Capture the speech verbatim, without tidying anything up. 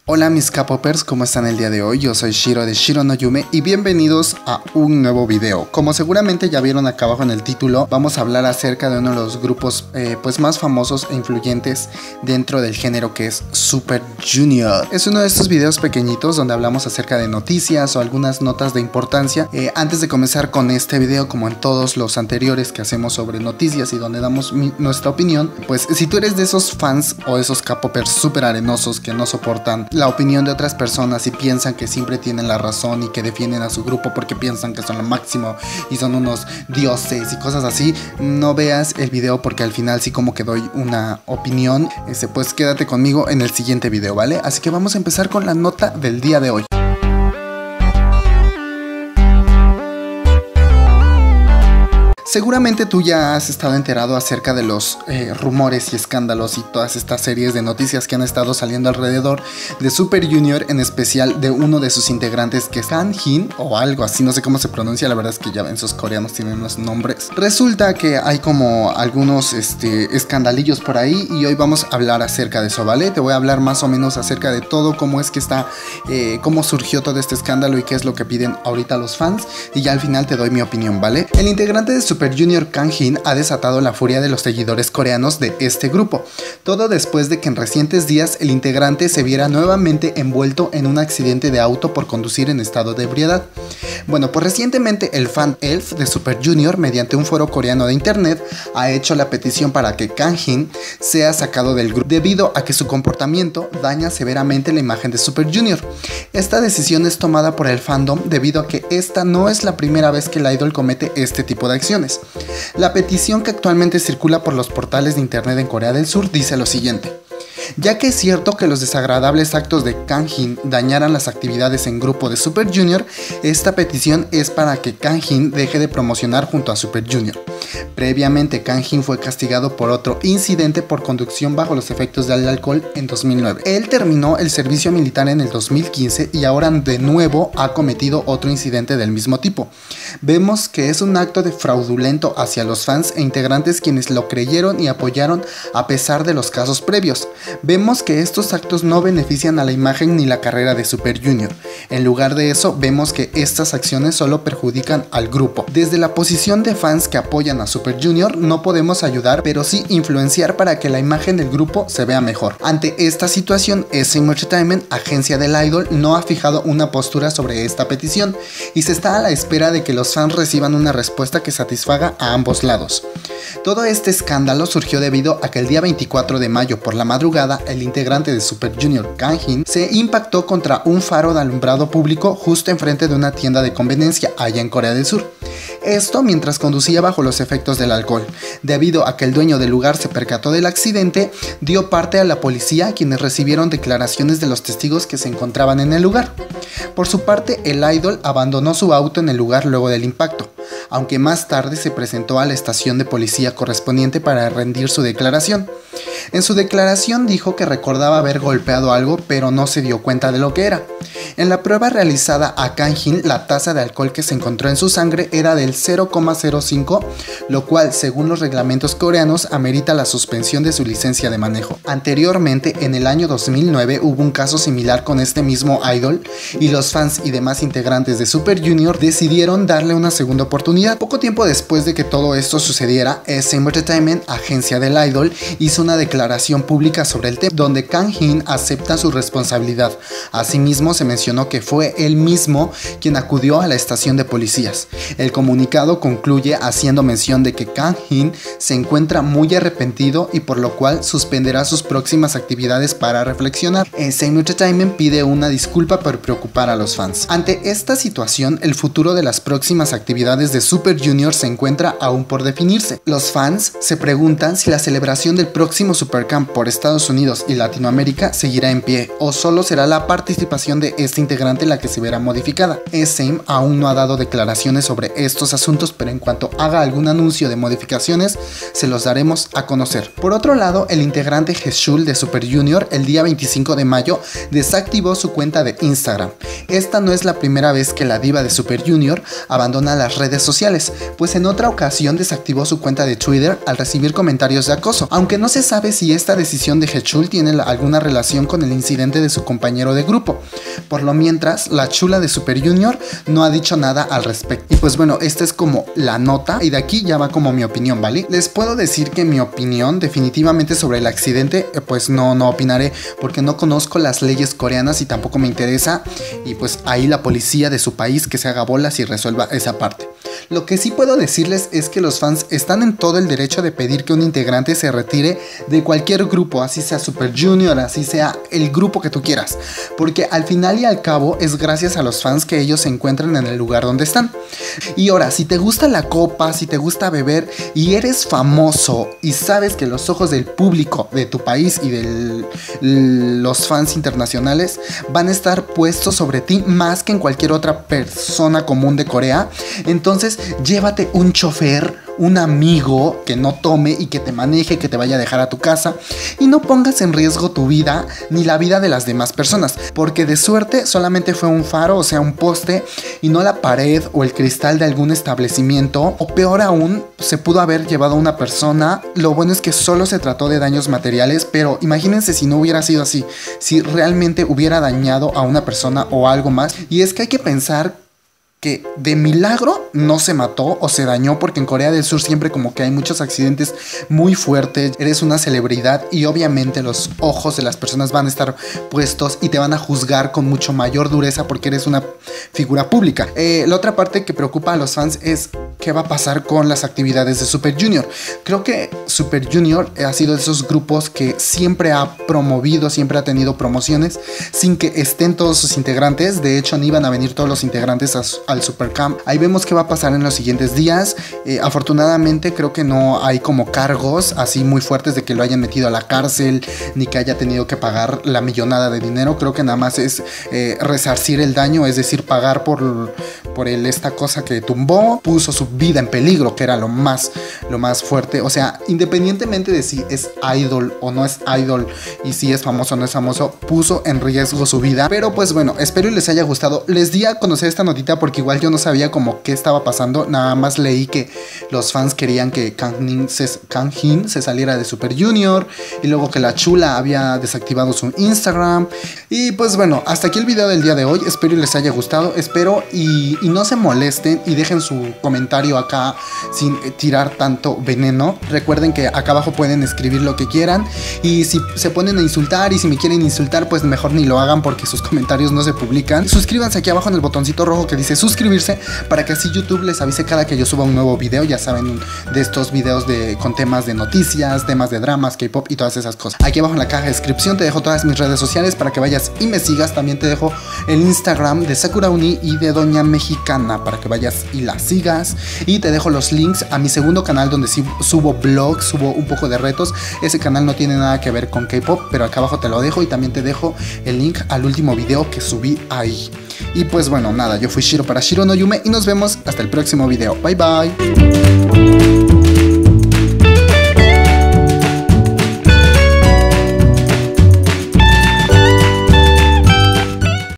Hola mis K-popers, ¿cómo están el día de hoy? Yo soy Shiro de Shiro no Yume y bienvenidos a un nuevo video. Como seguramente ya vieron acá abajo en el título, vamos a hablar acerca de uno de los grupos eh, pues más famosos e influyentes dentro del género, que es Super Junior. Es uno de estos videos pequeñitos donde hablamos acerca de noticias o algunas notas de importancia. Eh, antes de comenzar con este video, como en todos los anteriores que hacemos sobre noticias y donde damos mi, nuestra opinión, pues si tú eres de esos fans o esos K-popers súper arenosos que no soportan la opinión de otras personas y piensan que siempre tienen la razón y que defienden a su grupo porque piensan que son lo máximo y son unos dioses y cosas así, no veas el video porque al final sí como que doy una opinión. Este, pues quédate conmigo en el siguiente video, ¿vale? Así que vamos a empezar con la nota del día de hoy. Seguramente tú ya has estado enterado acerca de los eh, rumores y escándalos y todas estas series de noticias que han estado saliendo alrededor de Super Junior, en especial de uno de sus integrantes, que es Kangin o algo así, no sé cómo se pronuncia, la verdad es que ya ven, esos coreanos tienen unos nombres. Resulta que hay como algunos este, escandalillos por ahí y hoy vamos a hablar acerca de eso, ¿vale? Te voy a hablar más o menos acerca de todo, cómo es que está, eh, cómo surgió todo este escándalo y qué es lo que piden ahorita los fans, y ya al final te doy mi opinión, ¿vale? El integrante de Super Super Junior Kangin ha desatado la furia de los seguidores coreanos de este grupo, todo después de que en recientes días el integrante se viera nuevamente envuelto en un accidente de auto por conducir en estado de ebriedad. Bueno, pues recientemente el fan Elf de Super Junior, mediante un foro coreano de internet, ha hecho la petición para que Kangin sea sacado del grupo debido a que su comportamiento daña severamente la imagen de Super Junior. Esta decisión es tomada por el fandom debido a que esta no es la primera vez que el idol comete este tipo de acciones. La petición, que actualmente circula por los portales de internet en Corea del Sur, dice lo siguiente: ya que es cierto que los desagradables actos de Kangin dañaran las actividades en grupo de Super Junior, esta petición es para que Kangin deje de promocionar junto a Super Junior. Previamente, Kangin fue castigado por otro incidente por conducción bajo los efectos del alcohol en dos mil nueve. Él terminó el servicio militar en el dos mil quince y ahora de nuevo ha cometido otro incidente del mismo tipo. Vemos que es un acto de fraudulento hacia los fans e integrantes quienes lo creyeron y apoyaron a pesar de los casos previos. Vemos que estos actos no benefician a la imagen ni la carrera de Super Junior. En lugar de eso, vemos que estas acciones solo perjudican al grupo. Desde la posición de fans que apoyan a Super Junior, no podemos ayudar, pero sí influenciar para que la imagen del grupo se vea mejor. Ante esta situación, S M Entertainment, agencia del idol, no ha fijado una postura sobre esta petición y se está a la espera de que los fans reciban una respuesta que satisfaga a ambos lados. Todo este escándalo surgió debido a que el día veinticuatro de mayo por la madrugada, el integrante de Super Junior Kangin se impactó contra un faro de alumbrado público justo enfrente de una tienda de conveniencia allá en Corea del Sur. Esto mientras conducía bajo los efectos del alcohol. Debido a que el dueño del lugar se percató del accidente, dio parte a la policía, quienes recibieron declaraciones de los testigos que se encontraban en el lugar. Por su parte, el idol abandonó su auto en el lugar luego del impacto, aunque más tarde se presentó a la estación de policía correspondiente para rendir su declaración. En su declaración dijo que recordaba haber golpeado algo, pero no se dio cuenta de lo que era. En la prueba realizada a Kangin, la tasa de alcohol que se encontró en su sangre era del cero coma cero cinco, lo cual, según los reglamentos coreanos, amerita la suspensión de su licencia de manejo. Anteriormente, en el año dos mil nueve, hubo un caso similar con este mismo idol y los fans y demás integrantes de Super Junior decidieron darle una segunda oportunidad. Poco tiempo después de que todo esto sucediera, S M Entertainment, agencia del idol, hizo una declaración pública sobre el tema, donde Kangin acepta su responsabilidad. Asimismo, se mencionó que fue él mismo quien acudió a la estación de policías. El comunicado concluye haciendo mención de que Kangin se encuentra muy arrepentido y por lo cual suspenderá sus próximas actividades para reflexionar. S M Entertainment pide una disculpa por preocupar a los fans. Ante esta situación, el futuro de las próximas actividades de Super Junior se encuentra aún por definirse. Los fans se preguntan si la celebración del próximo Supercamp por Estados Unidos y Latinoamérica seguirá en pie o solo será la participación de este integrante la que se verá modificada. S M aún no ha dado declaraciones sobre estos asuntos, pero en cuanto haga algún anuncio de modificaciones se los daremos a conocer. Por otro lado, el integrante Jeshul de Super Junior el día veinticinco de mayo desactivó su cuenta de Instagram. Esta no es la primera vez que la diva de Super Junior abandona las redes sociales, pues en otra ocasión desactivó su cuenta de Twitter al recibir comentarios de acoso, aunque no se sabe si esta decisión de Hechul tiene alguna relación con el incidente de su compañero de grupo. Por lo mientras, la chula de Super Junior no ha dicho nada al respecto. Y pues bueno, esta es como la nota y de aquí ya va como mi opinión, ¿vale? Les puedo decir que mi opinión definitivamente sobre el accidente, eh, pues no, no opinaré porque no conozco las leyes coreanas y tampoco me interesa, y pues ahí la policía de su país que se haga bolas y resuelva esa parte. Lo que sí puedo decirles es que los fans están en todo el derecho de pedir que un integrante se retire de cualquier grupo, así sea Super Junior, así sea el grupo que tú quieras, porque al final y al cabo es gracias a los fans que ellos se encuentran en el lugar donde están. Y ahora, si te gusta la copa, si te gusta beber y eres famoso y sabes que los ojos del público de tu país y de los fans internacionales van a estar puestos sobre ti más que en cualquier otra persona común de Corea, entonces llévate un chofer, un amigo que no tome y que te maneje, que te vaya a dejar a tu casa, y no pongas en riesgo tu vida ni la vida de las demás personas, porque de suerte solamente fue un faro, o sea un poste, y no la pared o el cristal de algún establecimiento, o peor aún, se pudo haber llevado a una persona. Lo bueno es que solo se trató de daños materiales, pero imagínense si no hubiera sido así, si realmente hubiera dañado a una persona o algo más. Y es que hay que pensar que de milagro no se mató o se dañó, porque en Corea del Sur siempre como que hay muchos accidentes muy fuertes, eres una celebridad y obviamente los ojos de las personas van a estar puestos y te van a juzgar con mucho mayor dureza porque eres una figura pública. Eh, la otra parte que preocupa a los fans es qué va a pasar con las actividades de Super Junior. Creo que Super Junior ha sido de esos grupos que siempre ha promovido, siempre ha tenido promociones sin que estén todos sus integrantes. De hecho, ni iban a venir todos los integrantes a al Supercamp. Ahí vemos qué va a pasar en los siguientes días. Eh, afortunadamente creo que no hay como cargos así muy fuertes de que lo hayan metido a la cárcel ni que haya tenido que pagar la millonada de dinero. Creo que nada más es eh, resarcir el daño, es decir, pagar por, por el, esta cosa que tumbó, puso su vida en peligro, que era lo más, lo más fuerte. O sea, independientemente de si es idol o no es idol y si es famoso o no es famoso, puso en riesgo su vida. Pero pues bueno, espero y les haya gustado. Les di a conocer esta notita porque igual yo no sabía como qué estaba pasando, nada más leí que los fans querían que Kang se, Kang In se saliera de Super Junior y luego que la chula había desactivado su Instagram. Y pues bueno, hasta aquí el video del día de hoy, espero y les haya gustado, espero y, y no se molesten y dejen su comentario acá sin tirar tanto veneno. Recuerden que acá abajo pueden escribir lo que quieran y si se ponen a insultar y si me quieren insultar pues mejor ni lo hagan porque sus comentarios no se publican. Suscríbanse aquí abajo en el botoncito rojo que dice suscribirse para que así YouTube les avise cada que yo suba un nuevo video. Ya saben, de estos videos de, con temas de noticias, temas de dramas, K-pop y todas esas cosas. Aquí abajo en la caja de descripción te dejo todas mis redes sociales para que vayas y me sigas. También te dejo el Instagram de Sakura Uni y de Doña Mexicana para que vayas y la sigas. Y te dejo los links a mi segundo canal donde sí subo vlogs, subo un poco de retos. Ese canal no tiene nada que ver con K-pop, pero acá abajo te lo dejo y también te dejo el link al último video que subí ahí. Y pues bueno, nada, yo fui Shiro para Shiro no Yume y nos vemos hasta el próximo video. Bye bye.